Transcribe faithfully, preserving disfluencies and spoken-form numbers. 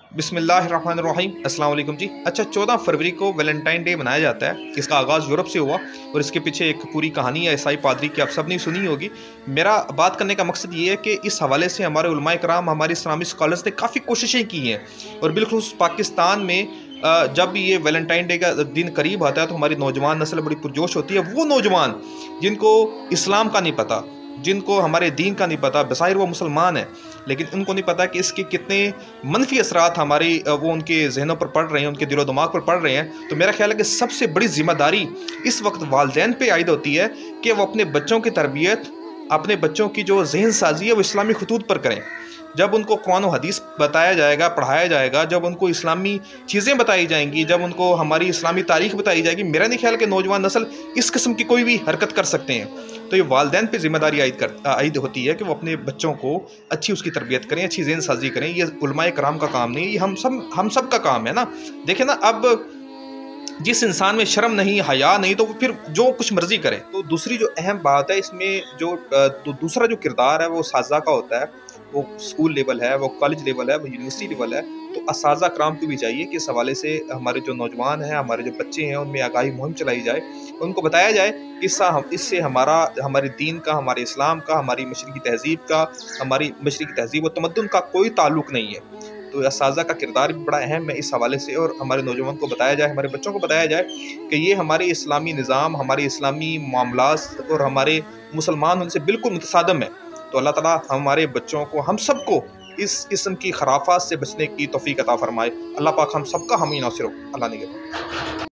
बिस्मिल्लाहिर्रहमानिर्रहीम अस्सलाम वालेकुम जी। अच्छा, चौदह फरवरी को वैलेंटाइन डे मनाया जाता है। इसका आगाज़ यूरोप से हुआ और इसके पीछे एक पूरी कहानी है ईसाई पादरी की, आप सब ने सुनी होगी। मेरा बात करने का मकसद ये है कि इस हवाले से हमारे उलमाए कराम, हमारे इस्लामी स्कॉलर्स ने काफ़ी कोशिशें की हैं और बिल्कुल पाकिस्तान में अ, जब ये वैलेंटाइन डे का दिन करीब आता है तो हमारी नौजवान नस्ल बड़ी पुरजोश होती है। वो नौजवान जिनको इस्लाम का नहीं पता, जिनको हमारे दीन का नहीं पता, बज़ाहिर वो मुसलमान है लेकिन उनको नहीं पता कि इसके कितने मनफी असरात हमारी वो उनके जहनों पर पड़ रहे हैं, उनके दिलो दिमाग पर पड़ रहे हैं। तो मेरा ख्याल है कि सबसे बड़ी ज़िम्मेदारी इस वक्त वालिदैन पे आयद होती है कि वो अपने बच्चों की तरबियत, अपने बच्चों की जो जहन साजी है वो इस्लामी खतूत पर करें। जब उनको कुरान और हदीस बताया जाएगा, पढ़ाया जाएगा, जब उनको इस्लामी चीज़ें बताई जाएंगी, जब उनको हमारी इस्लामी तारीख बताई जाएगी, मेरा नहीं ख्याल कि नौजवान नस्ल इस किस्म की कोई भी हरकत कर सकते हैं। तो ये वालिदैन पे ज़िम्मेदारी आयद कर आयद होती है कि वो अपने बच्चों को अच्छी उसकी तरबियत करें, अच्छी ज़हन साजी करें। ये उलमाए कराम का काम नहीं है, ये हम सब हम सब का काम है ना। देखें ना, अब जिस इंसान में शर्म नहीं, हया नहीं, तो फिर जो कुछ मर्जी करे। तो दूसरी जो अहम बात है इसमें, जो तो दूसरा जो किरदार है वो साजा का होता है। वो स्कूल लेवल है, वो कॉलेज लेवल है, वो यूनिवर्सिटी लेवल है। तो असाजा कराम को भी चाहिए कि इस हवाले से हमारे जो नौजवान हैं, हमारे जो बच्चे हैं, उनमें आगाही मुहिम चलाई जाए, उनको बताया जाए कि इससा हम इससे हमारा हमारे दीन का, हमारे इस्लाम का, हमारी मशरकी तहज़ीब का, हमारी मशरकी तहज़ीब व तमद्दुन का कोई ताल्लुक़ नहीं है। तो असाजा का किरदार भी बड़ा अहम है इस हवाले से, और हमारे नौजवान को बताया जाए, हमारे बच्चों को बताया जाए कि ये हमारे इस्लामी निज़ाम, हमारे इस्लामी मामलात और हमारे मुसलमान उनसे बिल्कुल मुतसादम है। तो अल्लाह ताला हमारे बच्चों को, हम सबको इस किस्म की खराफात से बचने की तौफीक अता फरमाए। अल्लाह पाक हम सबका हामी नासिर हो। अल्लाह निगहबान।